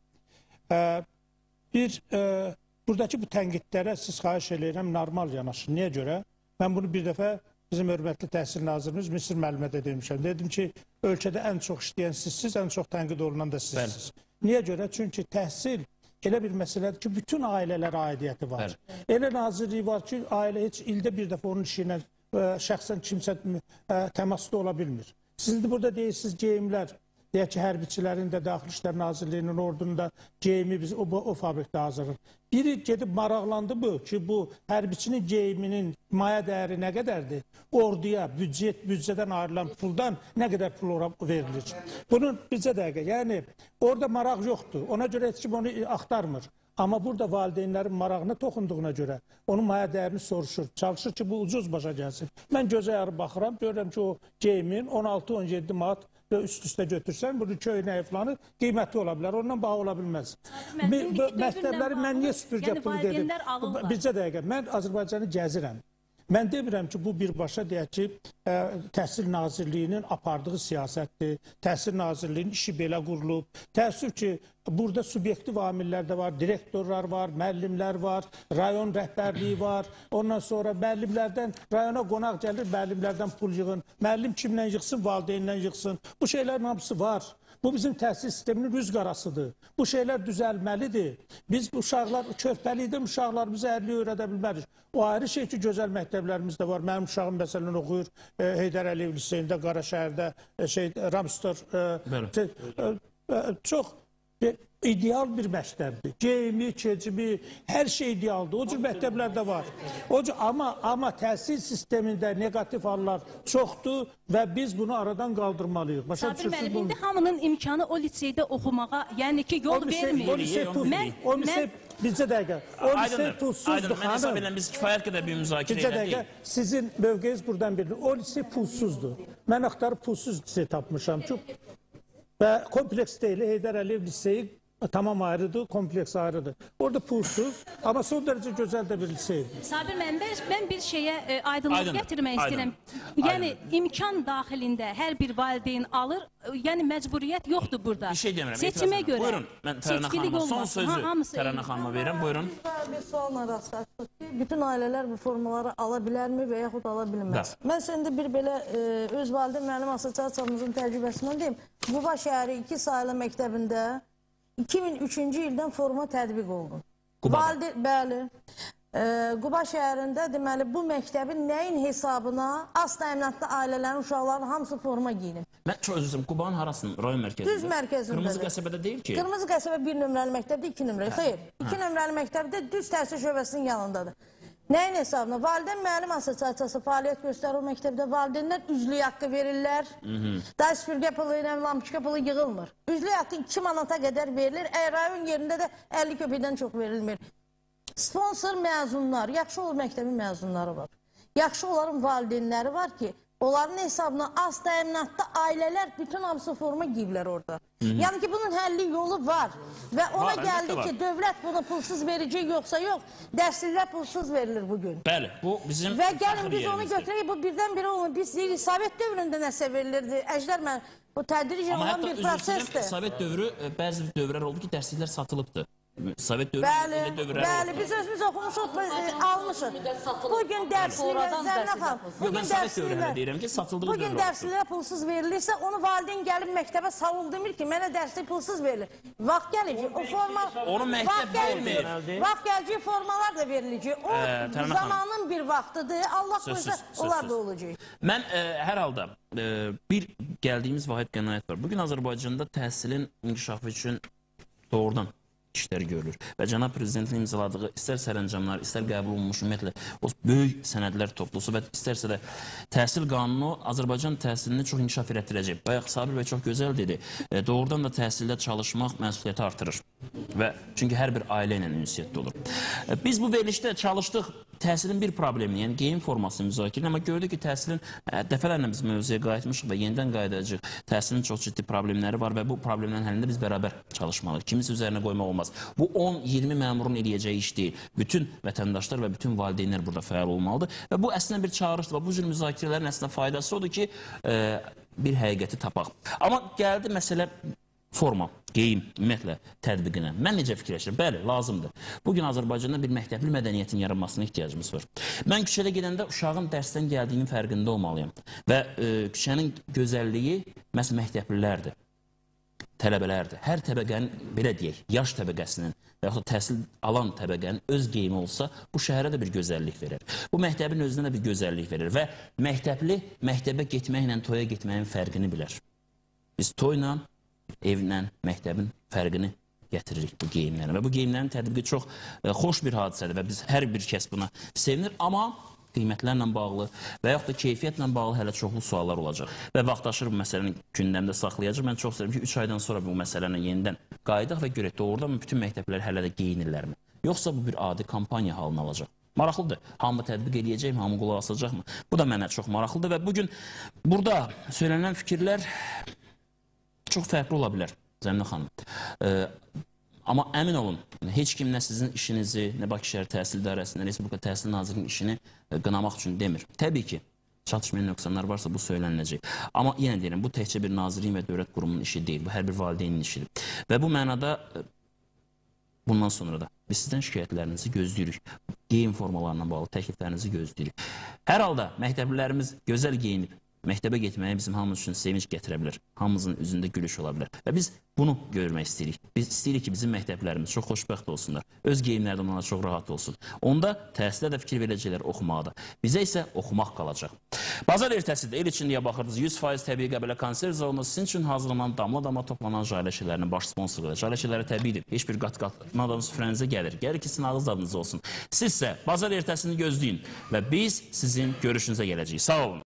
Buradakı bu tənqidlərə siz xahiş eləyirəm, normal yanaşın. Niyə görə? Mən bunu bir dəfə bizim hörmətli təhsil nazirimiz Misir müəllimə də demişəm. Dedim ki, ölkədə ən çox işləyən sizsiz, ən çox tənqid olunan da sizsiz. Niyə görə? Çünki təhsil elə bir məsələdir ki, bütün ailələrə aidiyyəti var. Elə nazirliyi var ki, ailə heç ildə bir dəfə onun işi ilə şəxsən kimsə təmasda ola bilmir. Siz də burada deyirsiniz geyimlər, deyək ki, hərbiçilərin də, Daxili İşlər Nazirliyinin ordunun da geyimi biz o fabrikdə hazırlıq. Biri gedib maraqlandı bu ki, bu hərbiçinin geyiminin maya dəyəri nə qədərdir? Orduya, büdcədən ayrılan puldan nə qədər pul verilir? Bunun bircə dəqiqə, yəni orada maraq yoxdur. Ona görə heç kim onu axtarmır. Amma burada valideynlərin marağına toxunduğuna görə onun maya dəyərini soruşur. Çalışır ki, bu ucuz başa gəlsin. Mən gözə yarı baxıram, görürəm ki, o geyimin 16-17 manat üst-üstə götürsən, bunu köynəyi falan qiyməti ola bilər, ondan baha ola bilməz. Məktəbləri mən niyə süpürgə pulu dedim? Bircə dəqiqə, mən Azərbaycanı gəzirəm. Mən demirəm ki, bu birbaşa deyək ki, Təhsil Nazirliyinin apardığı siyasətdir, Təhsil Nazirliyinin işi belə qurulub. Təəssüf ki, burada subyektiv amillər də var, direktorlar var, müəllimlər var, rayon rəhbərliyi var. Ondan sonra müəllimlərdən, rayona qonaq gəlir, müəllimlərdən pul yığın. Müəllim kimlə yığsın, valideynlə yığsın. Bu şeylərin hamısı var. Bu bizim təhsil sisteminin rüz qarasıdır. Bu şeylər düzəlməlidir. Biz uşaqlar, körpəlikdən uşaqlarımızı ərliyə öyrədə bilmərik. O ayrı şey ki, gözəl məktəblərimiz də var. Mənim uşağım məsələn oxuyur Heydər Əliyev liseyində, Qaraşəhərdə, Ramstor. Çox ideal bir məktəbdir. Geyimi, keçimi, hər şey idealdır. O cür məktəblər də var. Amma təhsil sistemində negativ hallar çoxdur və biz bunu aradan qaldırmalıyıq. Sabir müəllim, indi hamının imkanı o liseydə oxumağa, yəni ki, yol vermir. O lisey, bircə dəqiqə, o lisey pulsuzdur. Mən hesab edirəm, biz kifayət qədər bir müzakirə elədik. Sizin mövqeyiniz buradan bilir. O lisey pulsuzdur. Mən axtarıb pulsuz lisey tapmışam. Və kompleks deyil, Heydər Əliyev liseyi tamam ayrıdır, kompleks ayrıdır. Orada pulsuz, ama son derece güzel de bir liseydi. Sabir müəllim, ben bir şeye aydınlık getirmek istəyirəm. Yəni imkan daxilində hər bir valideyn alır, yəni məcburiyyət yoxdur burada. Bir şey demirəm. Seçimə görə. Buyurun, mən Tərənə xanıma son sözü Tərənə xanıma verin, buyurun. Bir sualla rastlaşdıq ki, bütün ailələr bu formaları ala bilərmi və yaxud ala bilməz. Mən səndə bir belə öz valideyn müəllim assosiasiyamızın təcrübəsindən deyim. Quba şəhəri 2 saylı məktəbində 2003-cü ildən forma tətbiq olundu. Qubada? Bəli. Quba şəhərində deməli bu məktəbin nəyin hesabına az təminatlı ailələrin, uşaqların hamısı forma giyinib. Mən çox özüm Qubanın harasının, rayon mərkəzində? Düz mərkəzində. Qırmızı qəsəbədə deyil ki? Qırmızı qəsəbə 1 nömrəli məktəbdə 2 nömrəli. Xeyr, 2 nömrəli məktəbdə düz təhsil şöbəsinin yanındadır. Nəyin hesabına? Valideyn müəllim assosiasiyası fəaliyyət göstərir o məktəbdə. Valideynlər üzlük haqqı verirlər. Daha süpürgə pulu ilə lampiçka pulu yığılmır. Üzlük haqqı 2 manata qədər verilir. Rayon yerində də 50 köpəkdən çox verilmir. Sponsor məzunlar, yaxşı olur məktəbin məzunları var. Yaxşı oların valideynləri var ki, onların hesabına az təminatlı ailələr bütün hamısı forma giyiblər orada. Yəni ki, bunun həlli yolu var. Və ona gəldi ki, dövlət bunu pulsuz verəcək yoxsa yox, dərsliklər pulsuz verilir bugün. Bəli, bu bizim və gəlin biz onu götürək, bu birdən-birə olun. Biz deyirik, Sovet dövründə nəsə verilirdi. Əjdər mən, bu tədricən olan bir prosesdir. Sovet dövrü, bəzi dövrlər oldu ki, dərsliklər satılıbdır. Sovet dövrü Bəli, biz özümüz oxumuşuq, almışıq. Bugün dərsliklər, Zərnəxan, bugün dərsliklər pulsuz verilirsə, onu valideyn gəlib məktəbə savul demir ki, mənə dərslik pulsuz verilir. Vaxt gəlir, o forma... Onu məktəb vermir. Vaxt gələcək, formalar da verilecək. O zamanın bir vaxtıdır, Allah qoysa, onlar da olacaq. Mən hər halda bir gəldiyimiz vahid qənaət var. Bugün Azərbaycanda təhsilin inkişafı üçün doğrudan işlər görülür. Və cənab prezidentin imzaladığı istər sərəncamlar, istər qəbul olunmuş ümumiyyətlə o böyük sənədlər toplusu və istərsə də təhsil qanunu Azərbaycan təhsilini çox inkişaf etdirəcək. Bayaq Sabir bəy çox gözəl dedi. Doğrudan da təhsildə çalışmaq məsuliyyəti artırır. Və çünki hər bir ailə ilə ünsiyyətdə olur. Biz bu verilişdə çalışdıq təhsilin bir problemini, yəni geyim formasını müzakirə, amma gördük ki, təhsilin dəfələrlə biz mövzuya qayıtmışıq və yenidən qayıdacaq. Təhsilin çox ciddi problemləri var və bu problemlərin həlində biz bərabər çalışmalıyıq. Kimisi üzərinə qoymaq olmaz. Bu 10-20 məmurun eləyəcəyi iş deyil. Bütün vətəndaşlar və bütün valideynlər burada fəal olmalıdır və bu əslində bir çağırışdır və bu cür müzakirələrin əslində faydası odur ki, bir həqiqəti tapaq. Amma gəldi məsələ forma, geyim, ümumiyyətlə tətbiqinə. Mən necə fikirləşirəm? Bəli, lazımdır. Bugün Azərbaycanda bir məktəbli mədəniyyətin yaranmasına ehtiyacımız var. Mən küçədə gedəndə uşağın dərsdən gəldiyinin fərqində olmalıyam. Və küçənin gözəlliyi məhz məktəblilərdir, tələbələrdir. Hər təbəqənin, belə deyək, yaş təbəqəsinin və yaxud təhsil alan təbəqənin öz geyimi olsa, bu şəhərə də bir gözəllik verir. Bu məktəbin özünə də bir gözəllik verir və məktəbli məktəbə getməklə toya getməyin fərqini bilər. Biz toyla evlə məktəbin fərqini gətiririk bu geyimlərlə və bu geyimlərin tətbiqi çox xoş bir hadisədir və biz hər bir kəs buna sevinir, amma qiymətlərlə bağlı və yaxud da keyfiyyətlə bağlı hələ çoxlu suallar olacaq və vaxtaşır bu məsələni gündəmdə saxlayacaq. Mən çox istəyirəm ki, 3 aydan sonra bu məsələni yenidən qayıdaq və görək doğrudan bütün məktəblər hələ də geyinirlərmi? Yoxsa bu bir adi kampaniya halına alacaq? Maraqlıdır. Hamı tətbiq edəcəkmi, hamı qulaq asacaqmı? Bu da mənə çox maraqlıdır və bugün burada söylənən fikirlər çox fərqli ola bilər, Zəminə xanım. Amma əmin olun, heç kim nə sizin işinizi, nə Bakı Şəhər Təhsil İdarəsinin, nə Respublika Təhsil Nazirinin işini qınamaq üçün demir. Təbii ki, çatışmayan nöqsanlar varsa bu söyləniləcək. Amma yenə deyirəm, bu təkcə bir nazirin və dövlət qurumunun işi deyil, bu hər bir valideynin işidir. Və bu mənada bundan sonra da biz sizdən şikayətlərinizi gözləyirik. Geyim formalarına bağlı təkliflərinizi gözləyirik. Hər halda məktəblilərimiz gözəl geyinib, məktəbə getməyə bizim hamımız üçün sevinç gətirə bilər. Hamımızın üzündə gülüş ola bilər. Və biz bunu görmək istəyirik. Biz istəyirik ki, bizim məktəblərimiz çox xoşbəxt olsunlar. Öz geyimlərdə onlara çox rahat olsun. Onda təhsilə də fikir verəcəklər, oxumağa da. Bizə isə oxumaq qalacaq. Bazar ertəsində il içindəyə baxırdınız 100% təbii qəbələ konserv zalında sizin üçün hazırlanan damla-damla toplanan jayləşələrinin baş sponsorudur. Jayləşələri təbiidir. Heç bir qat-qatmadan süfrənizə gəlir. Gəlir ki, sizin ağız dadınız olsun. Siz isə bazar ertəsini gözləyin və biz sizin görüşünüzə gələcəyik. Sağ olun.